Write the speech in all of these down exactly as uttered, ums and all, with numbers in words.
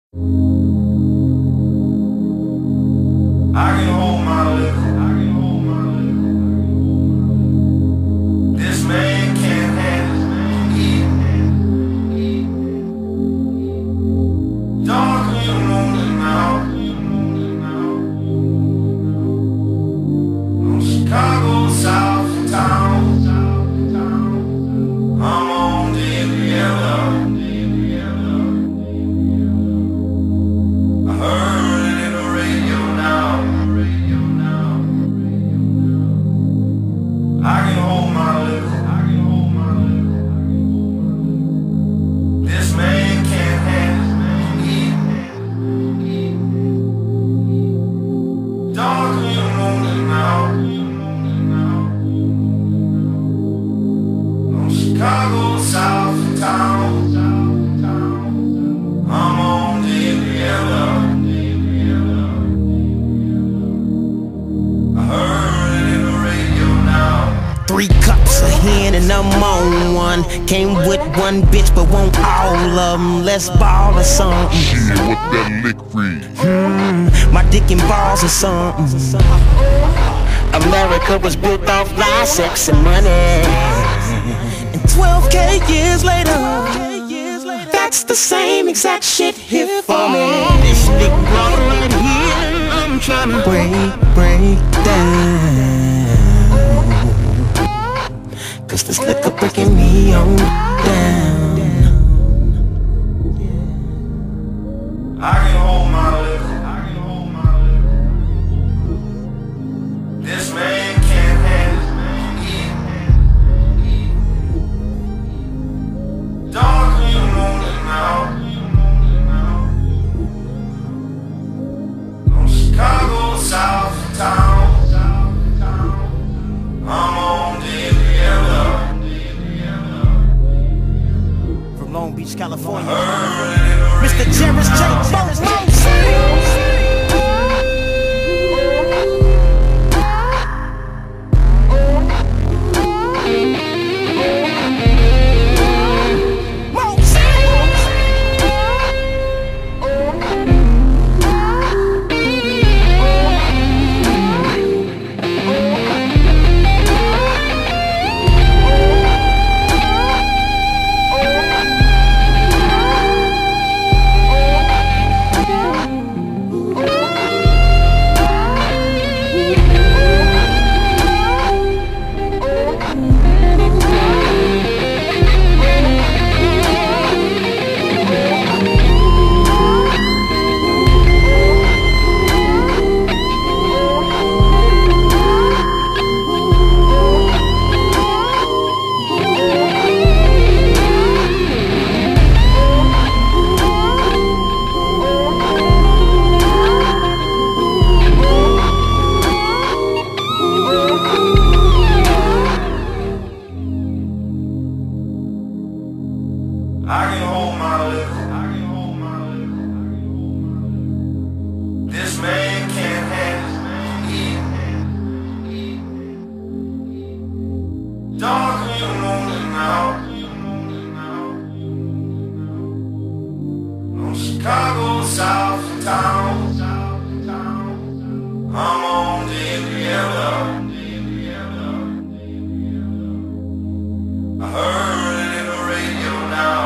I can hold my liquor. This man can't handle it. Dark in the morning now. From Chicago, south of town. I'm on the Riviera. I heard it in the radio now. I can hold my liquor. This man can't handle it. Dark in the morning now. From Chicago, south of town. I'm on the Riviera. I heard it in the radio now. Three cups of hen and I'm on one. Came with one bitch but want all of them. Let's ball or something. Shit, what that lick read? Hmm, my dick and balls or something. America was built off lies, sex and money. And twelve K years later, that's the same exact shit here for me. This nigga right here, I'm trying to break, break down. Cause this liquor breaking me on down. I can hold my liquor. This man can't handle it. Dark in the morning now. From Chicago, south of town. I'm on the Riviera. From Long Beach, California, Heard it in the Mister radio Jerris J. now. Bones. I can hold my liquor. This man can't handle it. Dark in the morning now. From Chicago, south of town. I'm on the Riviera. I heard it in the radio now.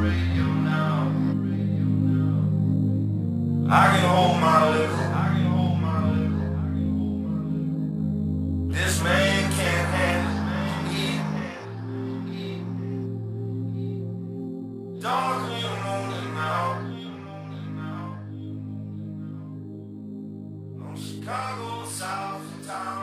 I can hold my liquor. This man can't handle it. Dark in the morning now. From Chicago, south of town.